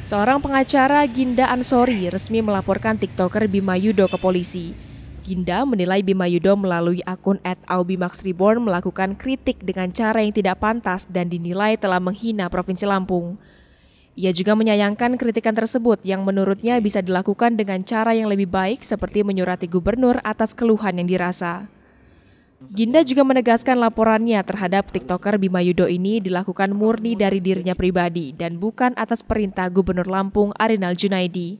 Seorang pengacara, Ginda Ansori, resmi melaporkan TikToker Bima Yudo ke polisi. Ginda menilai Bima Yudo melalui akun @aubimaxreborn melakukan kritik dengan cara yang tidak pantas dan dinilai telah menghina Provinsi Lampung. Ia juga menyayangkan kritikan tersebut yang menurutnya bisa dilakukan dengan cara yang lebih baik seperti menyurati gubernur atas keluhan yang dirasa. Ginda juga menegaskan laporannya terhadap TikToker Bima Yudo ini dilakukan murni dari dirinya pribadi dan bukan atas perintah Gubernur Lampung Arinal Junaidi.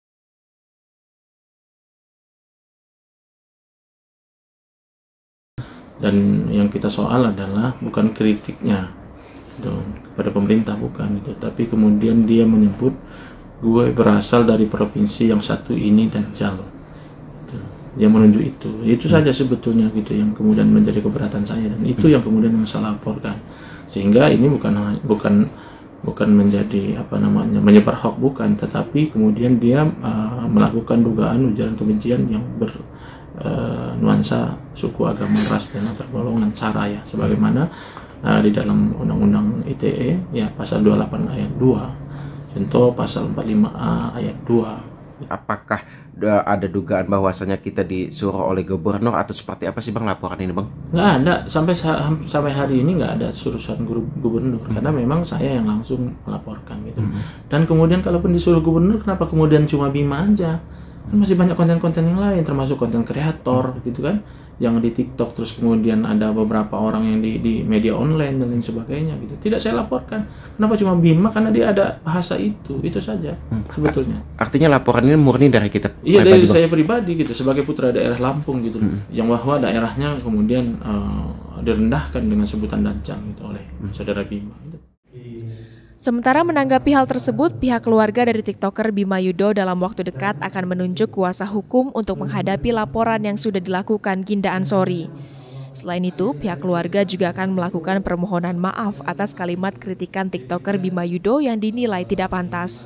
Dan yang kita soal adalah bukan kritiknya gitu, kepada pemerintah, bukan gitu, tapi kemudian dia menyebut gue berasal dari provinsi yang satu ini dan jauh. Dia menunjuk itu saja sebetulnya gitu yang kemudian menjadi keberatan saya, dan itu yang kemudian saya laporkan, sehingga ini bukan menjadi menyebar hoax, bukan, tetapi kemudian dia melakukan dugaan ujaran kebencian yang bernuansa suku, agama, ras, dan antar golongan sara ya, sebagaimana di dalam Undang-Undang ITE ya pasal 28 ayat 2, contoh pasal 45A ayat 2. Apakah ada dugaan bahwasanya kita disuruh oleh gubernur atau seperti apa sih Bang laporan ini Bang? Nggak ada, sampai hari ini nggak ada suruhan gubernur, karena memang saya yang langsung melaporkan gitu. Dan kemudian kalaupun disuruh gubernur, kenapa kemudian cuma Bima aja? Kan masih banyak konten-konten yang lain, termasuk konten kreator gitu kan, yang di TikTok, terus kemudian ada beberapa orang yang di media online dan lain sebagainya gitu. Tidak saya laporkan. Kenapa cuma Bima? Karena dia ada bahasa itu saja sebetulnya. Artinya laporan ini murni dari kita? Iya, dari saya pribadi gitu, sebagai putra daerah Lampung gitu, yang bahwa daerahnya kemudian direndahkan dengan sebutan dancang gitu oleh saudara Bima. Gitu. Sementara menanggapi hal tersebut, pihak keluarga dari TikToker Bima Yudo dalam waktu dekat akan menunjuk kuasa hukum untuk menghadapi laporan yang sudah dilakukan Ginda Ansori. Selain itu, pihak keluarga juga akan melakukan permohonan maaf atas kalimat kritikan TikToker Bima Yudo yang dinilai tidak pantas.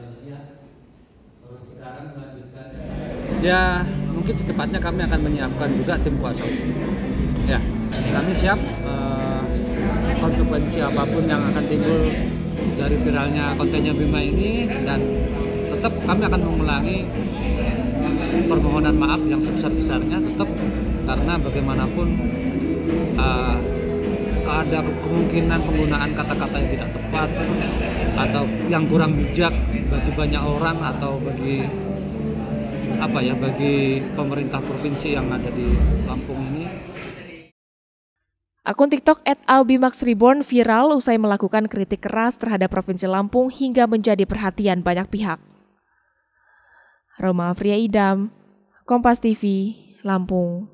Ya, mungkin secepatnya kami akan menyiapkan juga tim kuasa hukum. Ya, kami siap konsekuensi apapun yang akan timbul dari viralnya kontennya Bima ini, dan tetap kami akan mengulangi permohonan maaf yang sebesar-besarnya, tetap karena bagaimanapun ada kemungkinan penggunaan kata-kata yang tidak tepat atau yang kurang bijak bagi banyak orang atau bagi pemerintah provinsi yang ada di Lampung ini. Akun TikTok @aubimaxreborn viral usai melakukan kritik keras terhadap Provinsi Lampung hingga menjadi perhatian banyak pihak. Roma Afriya Idam, Kompas TV, Lampung.